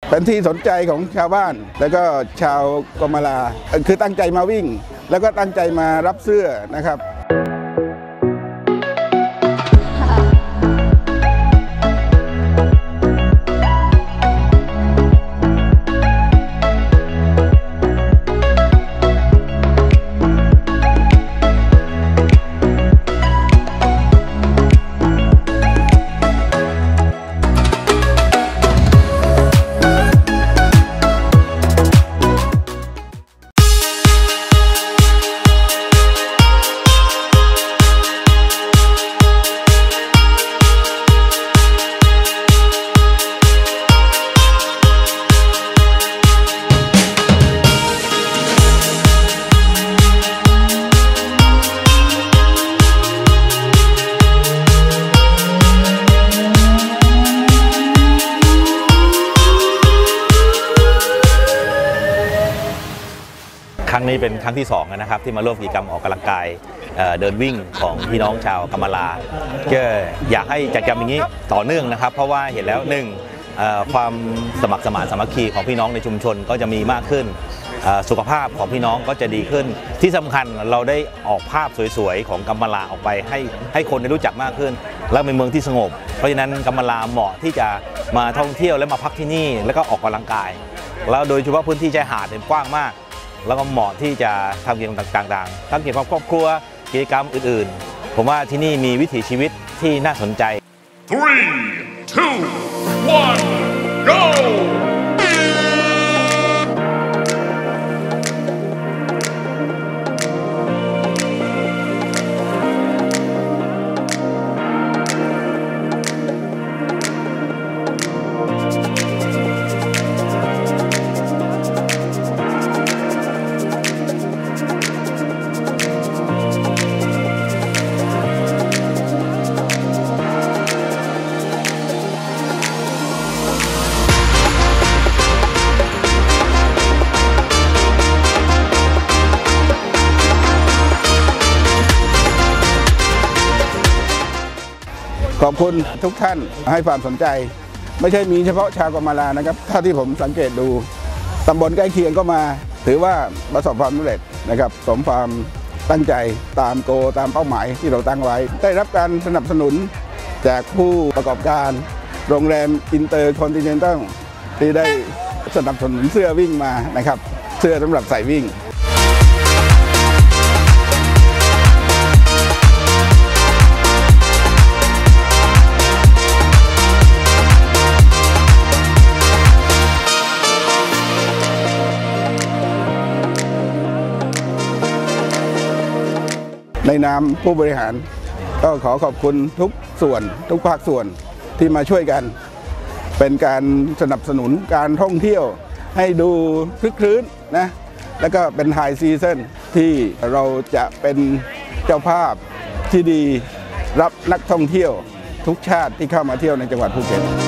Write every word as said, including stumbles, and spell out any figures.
เป็นที่สนใจของชาวบ้านแล้วก็ชาวกมลาคือตั้งใจมาวิ่งแล้วก็ตั้งใจมารับเสื้อนะครับครั้งนี้เป็นครั้งที่สองนะครับที่มาร่วมกิจกรรมออกกำลังกายเดินวิ่งของพี่น้องชาวกมลาก็อยากให้จัดกิจกรรมอย่างนี้ต่อเนื่องนะครับเพราะว่าเห็นแล้วหนึ่งความสมัครสมานสามัคคีของพี่น้องในชุมชนก็จะมีมากขึ้นสุขภาพของพี่น้องก็จะดีขึ้นที่สำคัญเราได้ออกภาพสวยๆของกมลาออกไปให้ให้คนได้รู้จักมากขึ้นและเป็นเมืองที่สงบเพราะฉะนั้นกมลาเหมาะที่จะมาท่องเที่ยวและมาพักที่นี่แล้วก็ออกกำลังกายแล้วโดยเฉพาะพื้นที่ชายหาดเป็นกว้างมากแล้วก็เหมาะที่จะทำกิจกรรมต่างๆทั้งเกี่ยวกับครอบครัวกิจกรรมอื่นๆผมว่าที่นี่มีวิถีชีวิตที่น่าสนใจ three two one go ขอบคุณทุกท่านให้ความสนใจไม่ใช่มีเฉพาะชาวกมลานะครับเท่าที่ผมสังเกตดูตำบลใกล้เคียงก็มาถือว่าประสบความสำเร็จนะครับสมความตั้งใจตามโกตามเป้าหมายที่เราตั้งไว้ได้รับการสนับสนุนจากผู้ประกอบการโรงแรมอินเตอร์คอนติเนนตัลที่ได้สนับสนุนเสื้อวิ่งมานะครับเสื้อสำหรับใส่วิ่งในนามผู้บริหารก็ขอขอบคุณทุกส่วนทุกภาคส่วนที่มาช่วยกันเป็นการสนับสนุนการท่องเที่ยวให้ดูคลึกคลื้นนะแล้วก็เป็นไฮซีซั่นที่เราจะเป็นเจ้าภาพที่ดีรับนักท่องเที่ยวทุกชาติที่เข้ามาเที่ยวในจังหวัดภูเก็ต